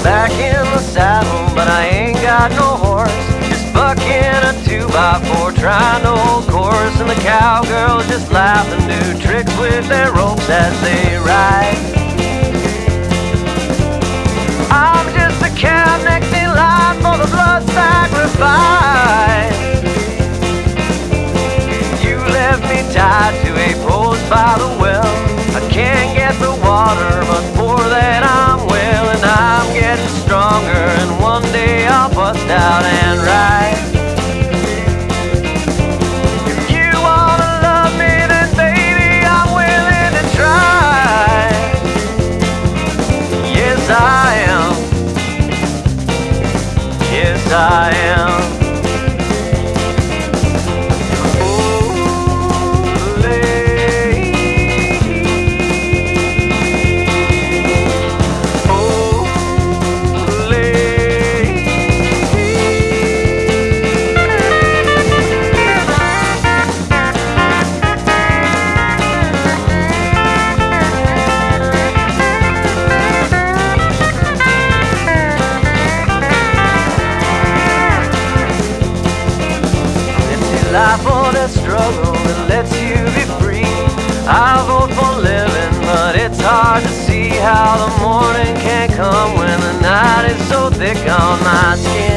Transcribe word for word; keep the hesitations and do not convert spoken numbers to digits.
back in the saddle, but I ain't got no horse. Just bucking a two by four, trying to hold course, and the cowgirls just laugh and do tricks with their ropes as they ride. I'm just a cab next in line for the blood sacrifice. You left me tied to a post by the well. I can't get the water, but for that I'm well, and I'm getting stronger, and one day I'll bust out and ride. If you wanna love me, then baby, I'm willing to try. Yes, I am. Yes, I am. Life or that struggle that lets you be free. I vote for living, but it's hard to see how the morning can come when the night is so thick on my skin.